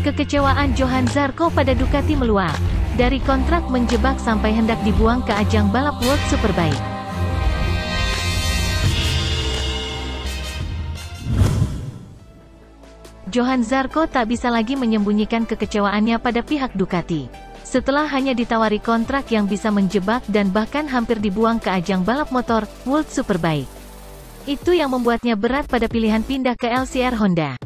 Kekecewaan Johann Zarco pada Ducati meluap. Dari kontrak menjebak sampai hendak dibuang ke ajang balap World Superbike. Johann Zarco tak bisa lagi menyembunyikan kekecewaannya pada pihak Ducati. Setelah hanya ditawari kontrak yang bisa menjebak dan bahkan hampir dibuang ke ajang balap motor World Superbike. Itu yang membuatnya berat pada pilihan pindah ke LCR Honda.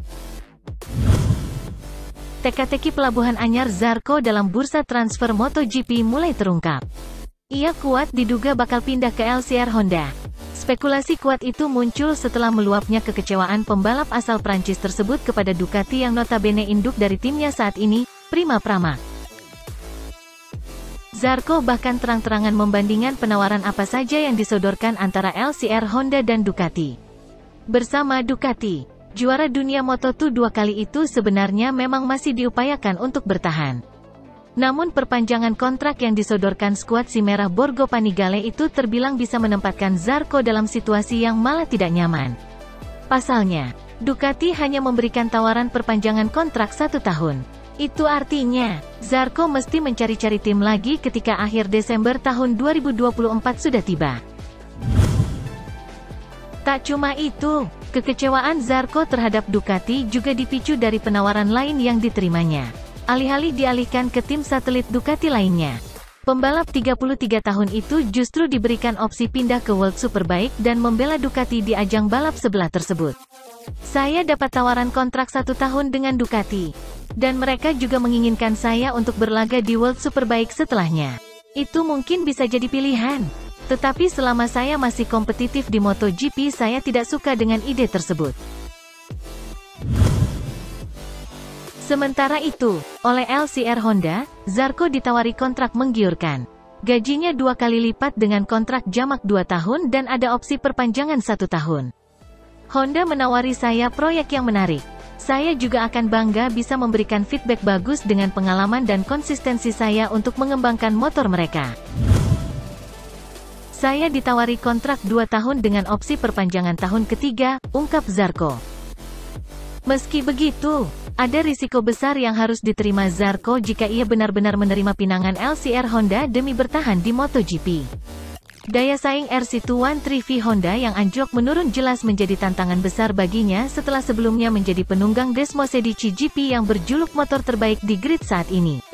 Teka-teki pelabuhan anyar Zarco dalam bursa transfer MotoGP mulai terungkap. Ia kuat diduga bakal pindah ke LCR Honda. Spekulasi kuat itu muncul setelah meluapnya kekecewaan pembalap asal Prancis tersebut kepada Ducati yang notabene induk dari timnya saat ini, Prima Pramac. Zarco bahkan terang-terangan membandingkan penawaran apa saja yang disodorkan antara LCR Honda dan Ducati. Bersama Ducati, juara dunia Moto2 kali itu sebenarnya memang masih diupayakan untuk bertahan. Namun perpanjangan kontrak yang disodorkan skuad si merah Borgo Panigale itu terbilang bisa menempatkan Zarco dalam situasi yang malah tidak nyaman. Pasalnya, Ducati hanya memberikan tawaran perpanjangan kontrak 1 tahun. Itu artinya, Zarco mesti mencari-cari tim lagi ketika akhir Desember tahun 2024 sudah tiba. Tak cuma itu, kekecewaan Zarco terhadap Ducati juga dipicu dari penawaran lain yang diterimanya. Alih-alih dialihkan ke tim satelit Ducati lainnya. Pembalap 33 tahun itu justru diberikan opsi pindah ke World Superbike dan membela Ducati di ajang balap sebelah tersebut. Saya dapat tawaran kontrak 1 tahun dengan Ducati. Dan mereka juga menginginkan saya untuk berlaga di World Superbike setelahnya. Itu mungkin bisa jadi pilihan. Tetapi selama saya masih kompetitif di MotoGP saya tidak suka dengan ide tersebut. Sementara itu, oleh LCR Honda, Zarco ditawari kontrak menggiurkan. Gajinya 2 kali lipat dengan kontrak jamak 2 tahun dan ada opsi perpanjangan 1 tahun. Honda menawari saya proyek yang menarik. Saya juga akan bangga bisa memberikan feedback bagus dengan pengalaman dan konsistensi saya untuk mengembangkan motor mereka. Saya ditawari kontrak 2 tahun dengan opsi perpanjangan tahun ketiga, ungkap Zarco. Meski begitu, ada risiko besar yang harus diterima Zarco jika ia benar-benar menerima pinangan LCR Honda demi bertahan di MotoGP. Daya saing RC213V Honda yang anjlok menurun jelas menjadi tantangan besar baginya setelah sebelumnya menjadi penunggang Desmosedici GP yang berjuluk motor terbaik di grid saat ini.